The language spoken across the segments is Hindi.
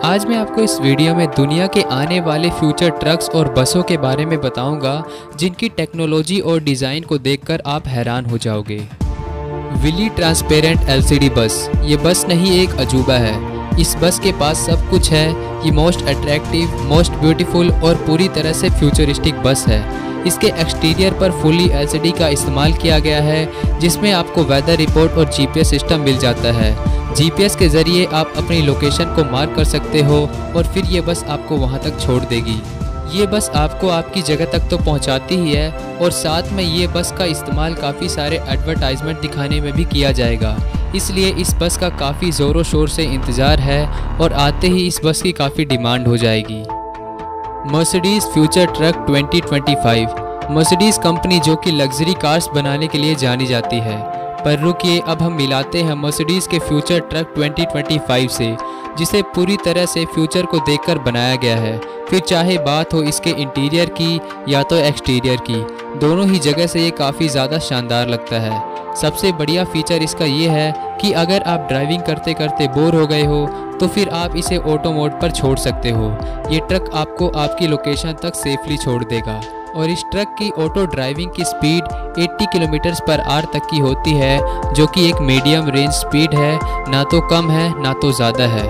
आज मैं आपको इस वीडियो में दुनिया के आने वाले फ्यूचर ट्रक्स और बसों के बारे में बताऊंगा जिनकी टेक्नोलॉजी और डिज़ाइन को देखकर आप हैरान हो जाओगे। विली ट्रांसपेरेंट LCD बस ये बस नहीं एक अजूबा है। इस बस के पास सब कुछ है। ये मोस्ट अट्रैक्टिव, मोस्ट ब्यूटीफुल और पूरी तरह से फ्यूचरिस्टिक बस है। इसके एक्सटीरियर पर फुली LCD का इस्तेमाल किया गया है, जिसमें आपको वेदर रिपोर्ट और GPS सिस्टम मिल जाता है। GPS के ज़रिए आप अपनी लोकेशन को मार्क कर सकते हो और फिर ये बस आपको वहाँ तक छोड़ देगी। ये बस आपको आपकी जगह तक तो पहुँचाती ही है और साथ में ये बस का इस्तेमाल काफ़ी सारे एडवर्टाइजमेंट दिखाने में भी किया जाएगा। इसलिए इस बस का काफ़ी ज़ोरों शोर से इंतज़ार है और आते ही इस बस की काफ़ी डिमांड हो जाएगी। Mercedes future truck 2025। Mercedes company जो कि लग्जरी कार्स बनाने के लिए जानी जाती है। पर रुकिए, अब हम मिलाते हैं मर्सिडीज़ के फ्यूचर ट्रक 2025 से, जिसे पूरी तरह से फ्यूचर को देखकर बनाया गया है। फिर चाहे बात हो इसके इंटीरियर की या तो एक्सटीरियर की, दोनों ही जगह से ये काफ़ी ज़्यादा शानदार लगता है। सबसे बढ़िया फीचर इसका ये है कि अगर आप ड्राइविंग करते करते बोर हो गए हो तो फिर आप इसे ऑटो मोड पर छोड़ सकते हो। ये ट्रक आपको आपकी लोकेशन तक सेफली छोड़ देगा और इस ट्रक की ऑटो ड्राइविंग की स्पीड 80 km/h तक की होती है, जो कि एक मीडियम रेंज स्पीड है, ना तो कम है ना तो ज़्यादा है।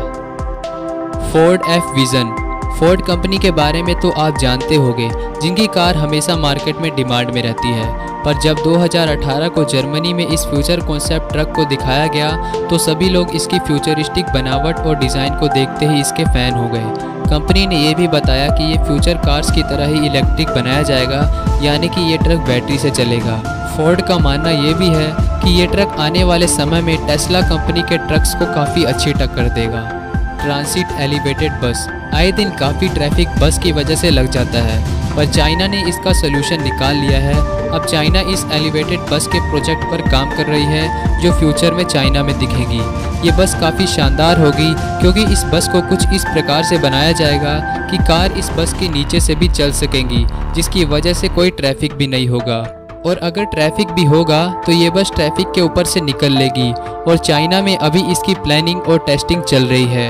Ford F vision. Ford company के बारे में तो आप जानते होंगे, जिनकी कार हमेशा मार्केट में डिमांड में रहती है। पर जब 2018 को जर्मनी में इस फ्यूचर कॉन्सेप्ट ट्रक को दिखाया गया तो सभी लोग इसकी फ्यूचरिस्टिक बनावट और डिज़ाइन को देखते ही इसके फ़ैन हो गए। कंपनी ने यह भी बताया कि ये फ्यूचर कार्स की तरह ही इलेक्ट्रिक बनाया जाएगा, यानी कि ये ट्रक बैटरी से चलेगा। फोर्ड का मानना ये भी है कि ये ट्रक आने वाले समय में टेस्ला कंपनी के ट्रक्स को काफ़ी अच्छी टक्कर देगा। ट्रांसिट एलिवेटेड बस। आए दिन काफ़ी ट्रैफिक बस की वजह से लग जाता है, पर चाइना ने इसका सोल्यूशन निकाल लिया है। अब चाइना इस एलिवेटेड बस के प्रोजेक्ट पर काम कर रही है, जो फ्यूचर में चाइना में दिखेगी। ये बस काफ़ी शानदार होगी, क्योंकि इस बस को कुछ इस प्रकार से बनाया जाएगा कि कार इस बस के नीचे से भी चल सकेंगी, जिसकी वजह से कोई ट्रैफिक भी नहीं होगा। और अगर ट्रैफिक भी होगा तो ये बस ट्रैफिक के ऊपर से निकल लेगी और चाइना में अभी इसकी प्लानिंग और टेस्टिंग चल रही है।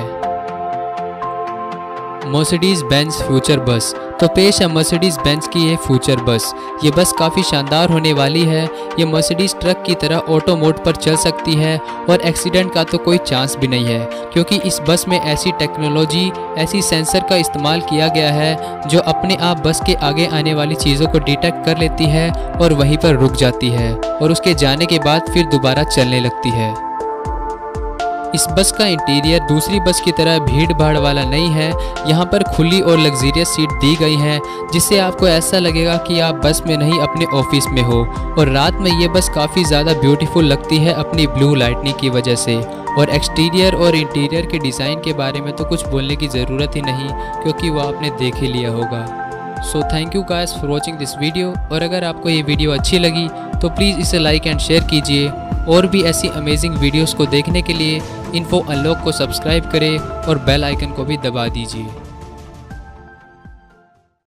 मर्सिडीज़ बेंज फ्यूचर बस। तो पेश है मर्सिडीज़ बेंज की ये फ्यूचर बस। ये बस काफ़ी शानदार होने वाली है। ये मर्सिडीज़ ट्रक की तरह ऑटो मोड पर चल सकती है और एक्सीडेंट का तो कोई चांस भी नहीं है, क्योंकि इस बस में ऐसी टेक्नोलॉजी, ऐसी सेंसर का इस्तेमाल किया गया है जो अपने आप बस के आगे आने वाली चीज़ों को डिटेक्ट कर लेती है और वहीं पर रुक जाती है और उसके जाने के बाद फिर दोबारा चलने लगती है। इस बस का इंटीरियर दूसरी बस की तरह भीड़ भाड़ वाला नहीं है। यहाँ पर खुली और लग्जरियस सीट दी गई हैं, जिससे आपको ऐसा लगेगा कि आप बस में नहीं अपने ऑफिस में हो। और रात में ये बस काफ़ी ज़्यादा ब्यूटीफुल लगती है अपनी ब्लू लाइटनिंग की वजह से। और एक्सटीरियर और इंटीरियर के डिज़ाइन के बारे में तो कुछ बोलने की ज़रूरत ही नहीं, क्योंकि वो आपने देख ही लिया होगा। So thank you guys for watching this video. और अगर आपको ये वीडियो अच्छी लगी तो प्लीज़ इसे लाइक एंड शेयर कीजिए। और भी ऐसी अमेजिंग वीडियोस को देखने के लिए इन्फो अनलॉक को सब्सक्राइब करें और बेल आइकन को भी दबा दीजिए।